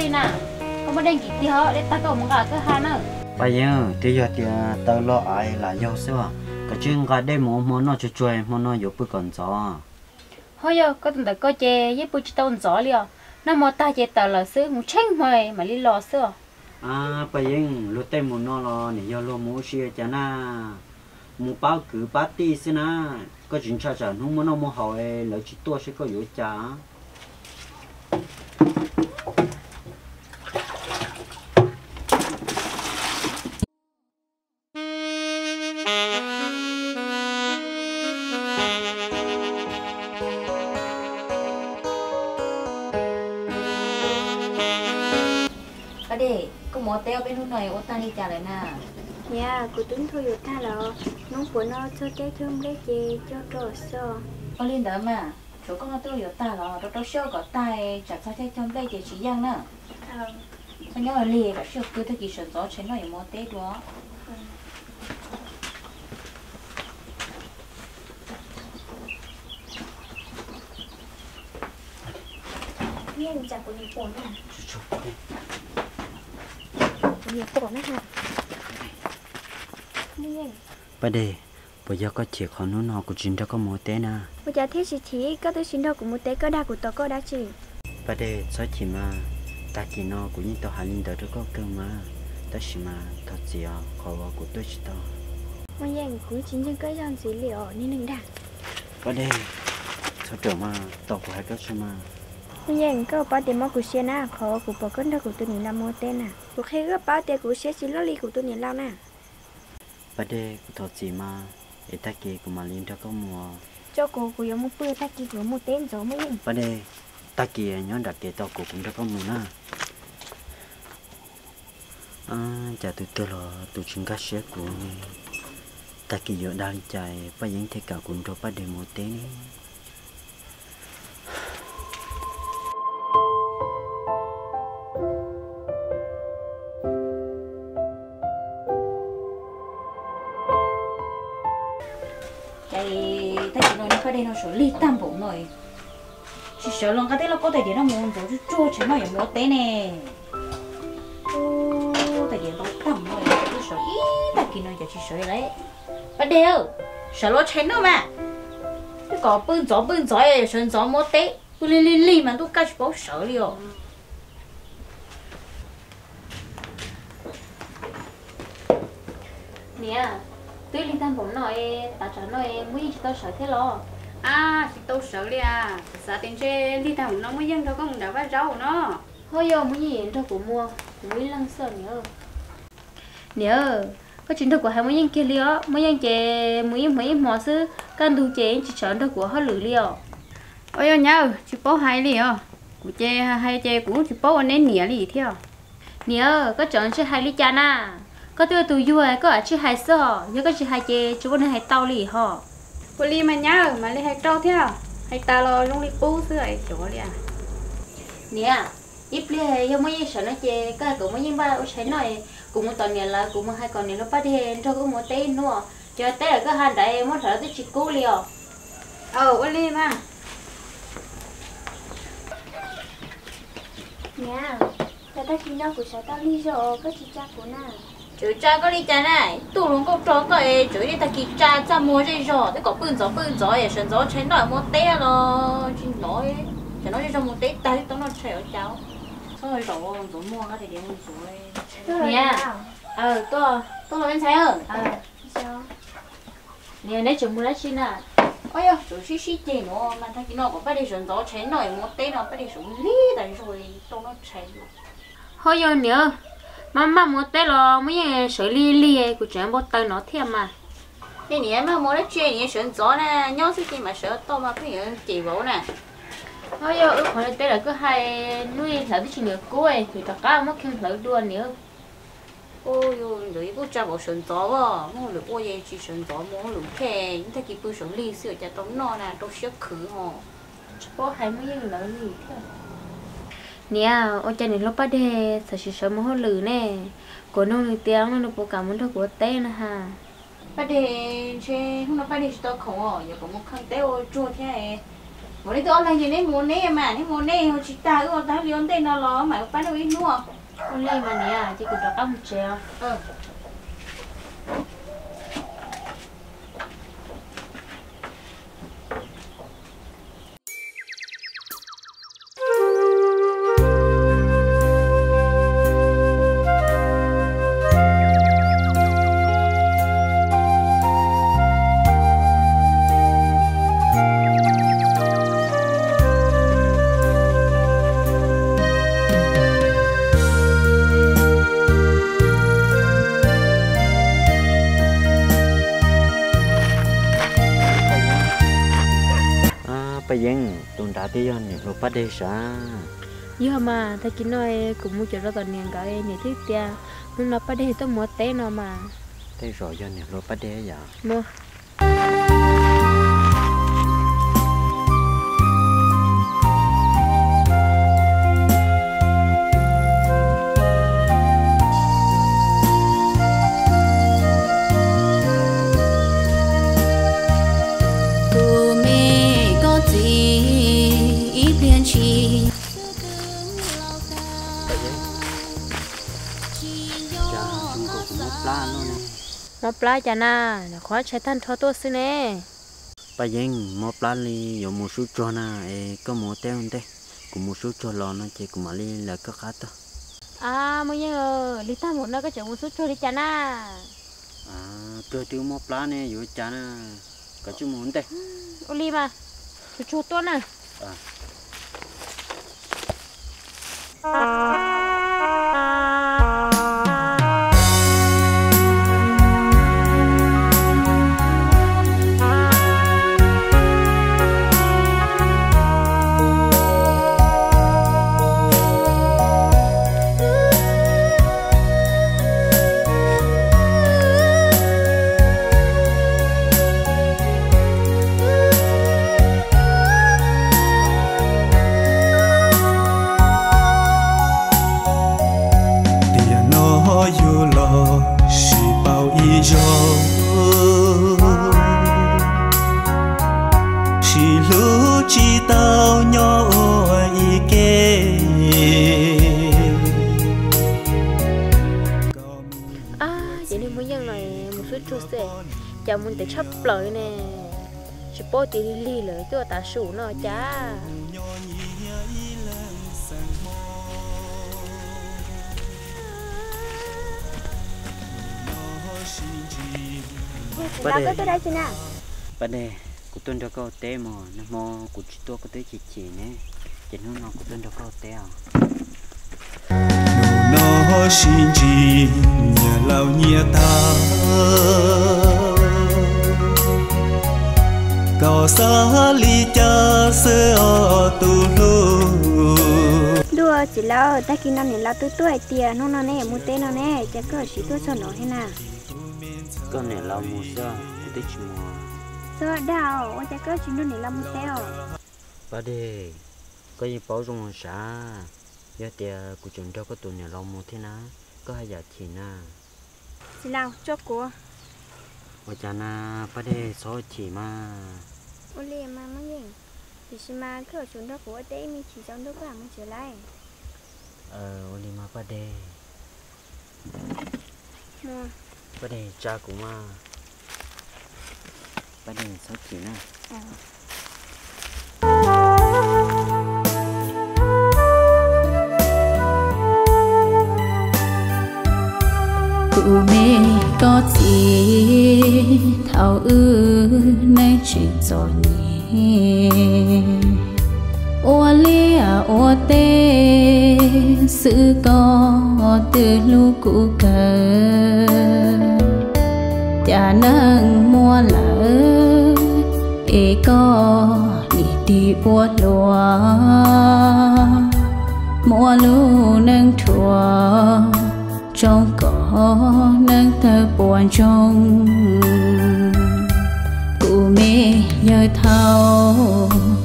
đi nè không có đen kỹ tí họ để ta có một cái ha nữa bây giờ thì giờ thì tao lo ai là yêu sao cái chuyện cái đây muốn nó chơi muốn nó giúp bữa còn gió thôi giờ có tận có chè với bữa chỉ tao gió liền nó mà ta chè tao là xứ muốn tranh mà đi lo xưa bây giờ lúc tên muốn nó lo này giờ lo muốn xia cho na muốn báo cử party xin na có chuyện cha không muốn nó muốn hỏi lỡ chỉ tôi sẽ có yếu cha cái đấy có một teo bên lúc này ô ta đi trả lại nè dạ cô tính thôi rồi ta là nông của nó cho trái thơm lấy chè cho trò sò con lên đó mà chỗ con nó tôi ta là nó show có tay chặt sao trái trong đây thì chỉ giang nè con nhớ là lìa cả show cứ thấy kỳ sườn gió trên nó ở một tết đó nhiên chả có nhiều bột nè nhiều bột nữa hả nhiên bây giờ có chuyện khó nó của chính đó có một té na bây giờ thế chỉ có tôi xin đâu của một té có đa của tôi có đa chứ bây giờ sao chỉ mà ta chỉ nó cũng như tao hành linh đó có cơ mà ta chỉ mà thật gì khó của tôi chỉ tao mà nhiên cũng chính chân cái dòng dữ liệu nên đừng đạt bây giờ sao trở mà tao của hai cái chứ mà nhưng có bao tiền mà của xe na khó của bà con đó của tôi nhìn là mua tên nè của khi có bao tiền của xe chỉ lo li của tôi nhìn lao nè bây giờ thật gì mà để ta kia của mà liên cho có mùa cho cô của giống một bữa ta kia của một tên rồi mới bây giờ ta kia nhớ đặt kia tao cũng cho có mùa na chả tôi là tôi chính các xe của ta kia giờ đang chạy bây giờ thế cả cũng cho bây giờ một tên đây nó sửa ly tam bộ rồi chỉ sợ lần cái đấy là có thể để nó muốn rồi chua chén nó giống té nè tại vì nó tầm rồi chỉ sợ ít tại kia nó chỉ sợ đấy bắt đều sợ nó chén đâu mà cái có bưng gió sơn gió mua té li mà tôi cắt bó sợ liền nè tôi ly tam bộ nói ta trả nói muốn gì tao sợ thế lo thì tôi sợ đi sợ tiền xe đi thằng nó mới dân đâu có một đạo phát rau nó thôi giờ muốn gì đâu cũng mua cũng mới lăng sợ nhớ có chuyện đâu của hai mấy nhân kia liо mấy nhân chè mấy mỏ sư can đủ chè chỉ chọn đâu của họ lử liо ôi nhau chị bố hay đi của chè hay chè của chị bố nên nỉa đi theo nhớ có chọn chơi hai ly cha na có tiêu tù vui có ở chơi hai sò nhớ có chơi hai chè chú bên hai tàu lì họ cô li mà nhớ mà lấy hai trâu theo hai ta lo luôn đi bú xưa ấy chỗ đi nè ít lia giờ mấy sợ nó chè cái cũng mấy ba ở trên này cũng một tuần này là cũng một hai con này nó bắt đi cho có một té nữa chờ té là có hai đại mất thở tới chỉ cố liều cô li mà nha ta chỉ đâu của sao tao đi rồi có chỉ cha của na chú cha có đi cha này tụ luôn có trò cái chú đi ta kỳ cha cha mua gì rồi thế có bưng gió vậy sơn gió trên đó một té lo chỉ nói cho nó cho một té tay tao nó xẻo cháu thôi rồi mua cái thì điểm rồi nha tôi là bên thấy không sao nè nãy chúng mua lá chi nè ôi ơi chú xí chè nó mà thấy cái nó có bắt đi sơn gió trên nó một té nó bắt đi xuống lý tại rồi tao nó xẻo thôi giờ nhớ mà một té lo mấy sợi li của chuyện bớt tay nó thêm mà cái này mà mua lá chè này sơn gió nè nhớ xí chè mà sợ to mà cái gì chỉ vỗ nè thôi giờ ước hồi té là cứ hai nuôi thở cái chuyện được cuối thì tất cả mất khen thở đua nữa ôi rồi bố cha bảo sơn gió mua được ôi gì chỉ sơn gió mua được khe những cái bữa sơn li sửa cho tống no nè tôi sẽ khử họ bố hai mấy người lớn gì thế nè ôi cha này lúc bắt đê sợ mua lử nè của nó lử tiếng nó bộ cảm muốn của té nè ha bắt đê chơi không nó bắt đê tôi không giờ có một khăn té ôi chua thế Một đi tôi gì đấy muốn nè mà đi muốn nè họ chỉ ta cái ta liên tên nó lo mà bắt đầu ít nữa. Con lên mà nè chỉ cần đọc âm treo. bây giờ tuần đã đi ăn nhiều bắt đi sa giờ mà ta chỉ nói cũng muốn chơi ra tận niên cái này thích tia nhưng nó bắt đi tôi muốn té nó mà thế rồi cho nhiều bắt đi vậy mua một lá chả na là khó chạy thân thô tốt xí nè bây giờ một lá li有một số cho na có một téo thế cũng một số cho lò nó chỉ cũng mà li là có khá to à mới nhớ li ta một nó có chở một số cho đi chả na cơ tiêu một lá nàyอยู่chả na có chút muốn thế ô li mà cho tốt nè chào muốn tới chấp lời nè chỉ bỏ tí li lời tôi ta sủ nó cha bà đây tôi đây chứ nào bà đây của tôi đã có té mà nó mò của tôi có tới chị nè chị nó của tôi đã có té nó xin gì nhà lao nhà ta có xa ly cha sơ tu lu đua chỉ lao ta khi năm này lao tuổi tiền nó nè mua tên nó nè chắc có chỉ tôi cho nó thế nào con này lao mua sao tôi chỉ mua sao đào chắc có chỉ nó này lao mua teo bà đây có gì bảo trong xã giờ tiền của chúng ta có tụi nhà lao mua thế nào có hay giờ thì na chỉ lao cho cô ở cha na bà đây số chỉ mà ô lê mà mấy gì thì xin mà cứ ở chúng ta của tế mình chỉ trong đó có làm trở lại ô lê mà bà đây bà đây cha cũng mà bà đây số chỉ na cụ mẹ có gì thảo nay chỉ cho nhỉ ô lia ô tê sự có từ lúc cũ cờ cha nâng mua lỡ có đi buốt lúa mua lúa nâng thua trong có nâng thơ buồn trong cụ mẹ nhớ thao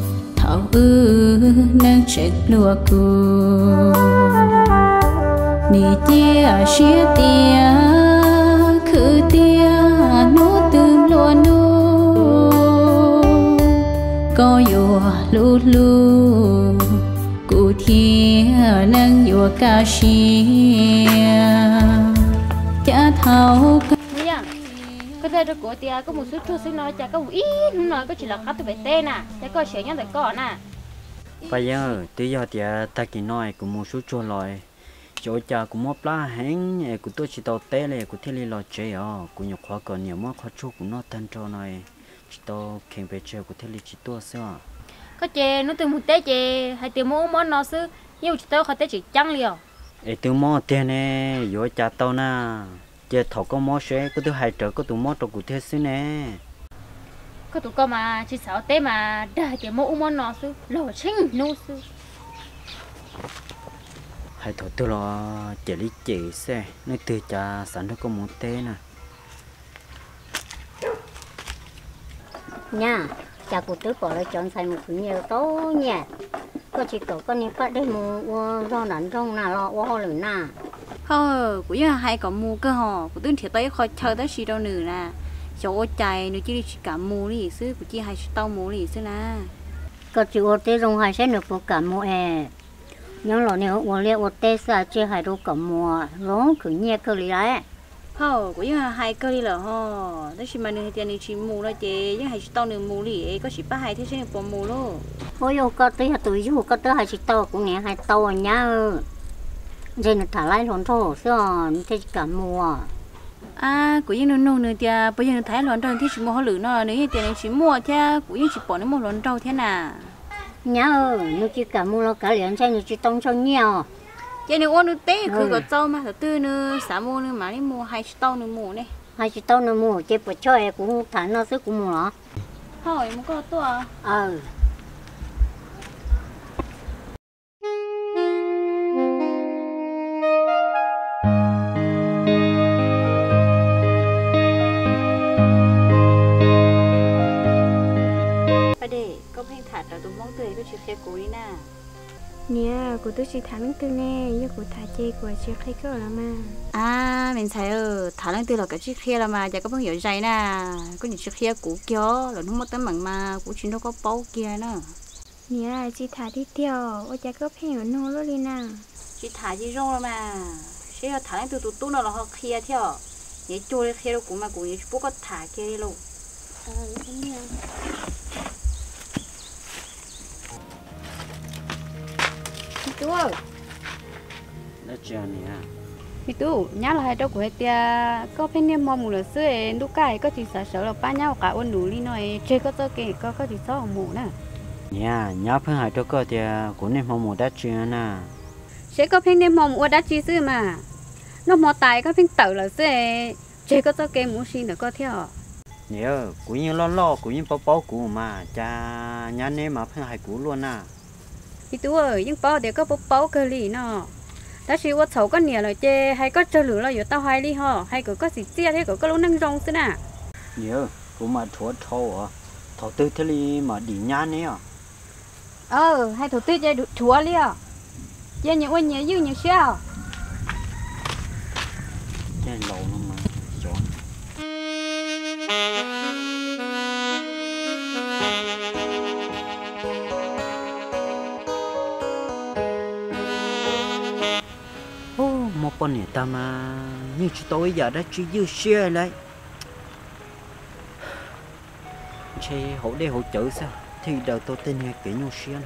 nâng chết lúa cụ nì chia chia tia khứ tia nốt tương lúa nô có dù lút lu cụ thia nâng yua ca xia cha thâu cái đây của tia có một số chút xin nói chả có ít nói có chỉ là cắt từ bể tên à chả có sợi nhang tại cỏ nè bây giờ tí giờ thì ta chỉ nói cũng một số chỗ rồi chỗ cha cũng một lá hẹn của tôi chỉ tàu té này của thiên lý lo chơi của nhục khó còn nhiều món khó chúc cũng nó tan trâu này chỉ tàu khen về chơi của thiên lý chỉ tua xưa có chè nó từ một té chè hay từ món món nó xứ nhưng chỉ tao khó té chỉ trắng liền từ món tiền này rồi cha tàu na chè thầu có món xe có thứ hai trở có tụ món trâu của thiên xứ nè có tụ con mà chỉ sáu té mà đã chè món nó xứ lò xinh nô xứ hay thầu tôi lo chè lý chè xe nơi từ cha sẵn đó có món té nè nha cha của tôi bỏ lại chọn xài một thứ nhiều tố nha có chỉ có con này phát đây mua rau đắn rong nào lo hoa lửa nà thôi của như hai có mua cơ hồ của tôi thì tới khỏi chờ tới xí đâu nữa nè chỗ chạy nữa chỉ cả mua đi xứ của chị hai tao mua đi xứ nè có chỉ ô tê rong hai sẽ được có cả mua nhưng lo này ô liệt ô tê sa chỉ hai đâu cả mua rong cứ nhẹ cơ lý đấy thôi của như hai cơ đi là ho đó chỉ mà nửa tiền thì chỉ mua thôi chị nhưng hai tao nửa mua đi có chỉ ba hai thế sẽ được mua luôn ôi yo có tới tụi chú có tới hai chỉ tao cũng nhẹ hai tao nhá giờ nó thả lại lon thô sao thế cả mua của những nông nửa tiền bây giờ nó thái lon trâu thì chỉ mua họ lử nó nếu như tiền chỉ mua thế của những chỉ bỏ nó một lon trâu thế nào nhá nó chỉ cả mua nó cả liền xem nó chỉ tông cho nhiều giờ nếu ăn được té cứ có trâu mà từ nữa sáng mua nữa mà đi mua hai tao nữa mua này hai chỉ tao nữa mua chỉ bỏ chơi cũng thả nó sức cũng mua nó thôi mua có to nè của tôi chỉ thả lăng tư nè giờ của thả chê của chưa khai cơ là mà mình thấy thả lăng tư là cái chiếc kia là mà giờ có bao nhiêu giấy nè có những chiếc kia cũ kia là nó mất tấm bằng mà của chúng nó có bao kia nữa nè chỉ thả đi theo ở nhà có phèn ở nô luôn đi nè chỉ thả gì rong là mà sẽ thả lăng tư tụt tụt nó là họ kia theo nhớ chui kia đâu cũng mà cũng nhớ bố có thả kia đi luôn chú ơi nó chờ nè thì tú nhá là hai đứa của hai tia có phải niệm mong một lần xưa lúc cái có chỉ sợ là ba nhau cả ôn đủ đi nói chơi có cho cái có chỉ sợ mù nè nhà nhớ phải hai đứa có thì cũng nên mong một đá chưa nè sẽ có phải niệm mong một đá chi xưa mà nó mò tài có phải tự là xưa chơi có cho cái muốn xin được có theo nhớ cũng như lo cũng như bao của mà cha nhà nên mà phải hai cũ luôn nè thì tú ơi nhưng bao thì có bao cơ lì nó đó chỉ có xấu có nhiều rồi chê hay có chơi lửa là giờ tao hay đi ho hay có gì chia thế có lúc nâng rong thế nè nhớ cũng mà thua thâu thầu tư thế li mà đi nhà nè hay thầu tư chơi thua li chơi những quên nhớ dư nhiều sao chơi lâu lắm mà chọn một con này ta mà như chúng tôi giờ đã chỉ dư xe lại chơi hỗ đây hỗ trợ sao thì đầu tôi tên nghe kỹ nhau xe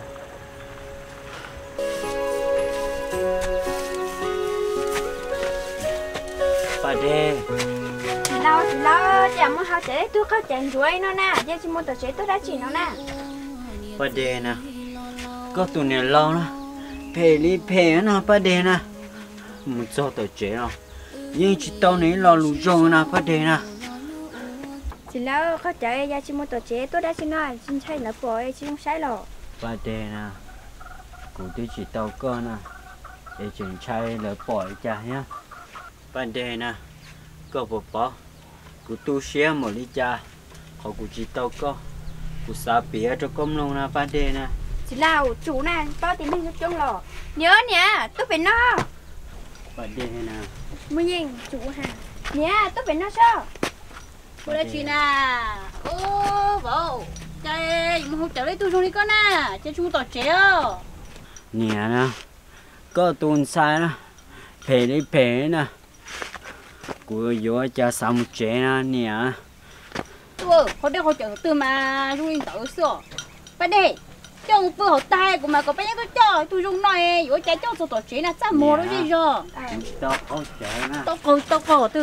bà đê lâu chả muốn học chạy tôi có chạy đuổi nó nè giờ chỉ muốn tập chạy tôi đã chỉ nó nè bà đê nè có tụi này lâu nè phê li phê nè bà đê nè một số tờ chế nào nhưng chỉ tao này là lũ rong nè bà đê nè chỉ lâu có chạy giờ chỉ muốn tập chạy tôi đã chỉ nó chỉ chạy nó bồi chỉ không sai rồi bà đê nè cụ tôi chỉ tao cơ nè để chuyển chạy là bồi cha nhá bà đê nè có bộ bỏ cụ tu xe một ly cha họ cụ chỉ tao cơ cụ xả bìa cho công luôn nè bà đê nè chỉ lâu chủ nè bao tiền mình chung rồi nhớ nè tôi phải nó bà đê nè mới nhìn chủ hà nè tôi phải nó sao cô đã chị nè ô bố chơi mà hỗ trợ lấy tôi rồi đi con à cho chúng tỏ chéo nè nè có tuần sai nè phê đi phê nè của vô cha sao một chế nè tôi họ để hỗ trợ từ mà rồi tự sửa bắt đây trong bữa họ tay của mà có bao nhiêu tôi cho tôi dùng nói vô trái cho tỏ chế là sao mua nó gì rồi tao hỗ trợ nè tao có từ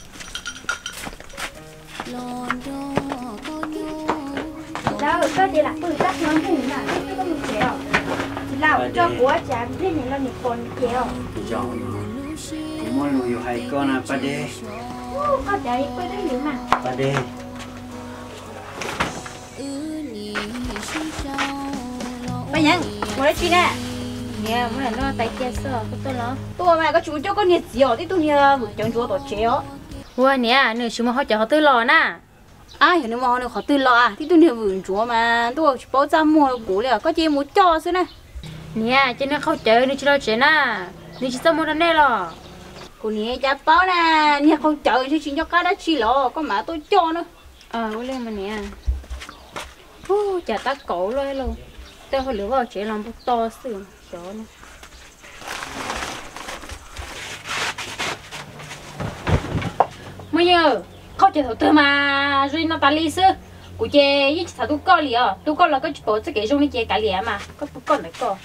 đâu có gì là tôi chắc nó hùng là tôi có một chéo chỉ là cho của cha thế này là một con chéo chọn cũng muốn lùi hai con à ba đê có chạy quay đến nhiều mà ba đê bây giờ mua đấy chi nè nè mới là nó tay kia sờ tôi nó tôi mà có chúng cho con nhiệt gì ở thì tôi nhờ một chồng chúa tổ chéo ủa nè nếu chúng mà họ cho họ tới lò nè ai hiểu nếu mà họ tự lo à thì tôi nhờ vườn chúa mà tôi chỉ bảo ra mua củ liền có chi mua cho xí nè nè cho nên không chơi nên chỉ lo chơi nè nên chỉ sao mua đàn này lò cô nhẹ cha bảo nè nhẹ không chờ thì chỉ cho cá đã chi lo có mà tôi cho nữa quên lên mà nè chả ta cổ luôn tao hồi lửa vào chế làm bút to xương chó nữa bây giờ không chỉ thầu tư mà rồi nó tali sư của chế ít thầu tu co liền tu co là cái bộ cái cái trong này chế cả liền mà có tu co này co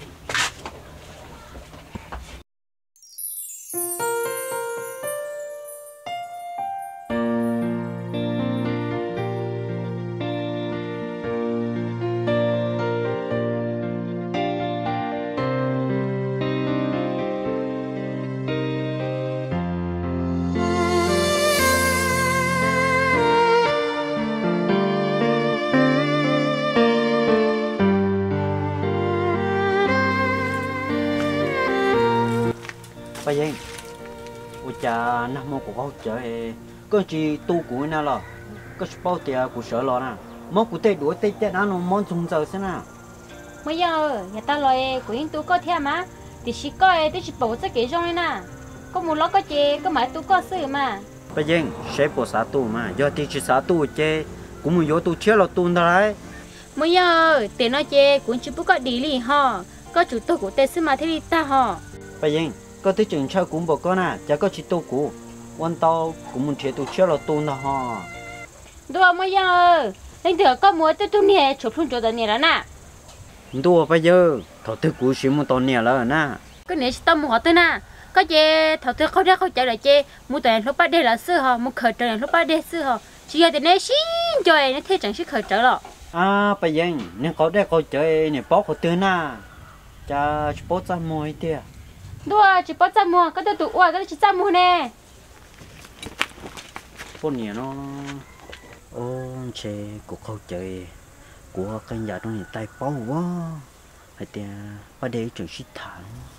ba giang ôi cha nó mua của hỗ trợ có chi tu của nó là có bao tiền của sợ lo nè món của tây đuổi tây chết nó món trùng giờ thế nào bây giờ người ta nói của những tu có theo mà thì chỉ coi thì chỉ bảo cái trong này nè có một lọ có chế có mấy tu có sự mà bây giờ sẽ bỏ sát tu mà do thì chỉ sát tu chế cũng muốn vô tu chết là tu đấy bây giờ tiền nó chế cũng chỉ có đi li ha có chủ tu của tây sư mà thế đi ta ha bây giờ có tới trường chơi cũng bảo con à chả có chỉ tu của quan tao cũng muốn chế tu chết là tu nó ha đùa bây giờ anh thừa có mua tới tu nè chụp luôn chỗ đó nè đó nè đùa bây giờ thầu tư của sĩ muốn tao nè là nè cái này chỉ tao mua họ tới nè có chế thầu tư không ra không chạy lại chế mua tiền lúc ba đêm là sư họ mua khởi trở lúc ba đêm sư họ chỉ là tiền này xin chơi nó thế chẳng sẽ khởi trở rồi à bây giờ nếu có đây có chơi nếu bóc có tư nè cha bóc ra mồi tiệt đùa chỉ bắt ra mua có tôi tụ uổng có chỉ ra mua nè con nhỉ nó ô chế của khâu chơi của cái nhà trong này tay bao quá hay tiền ba để trường sĩ thẳng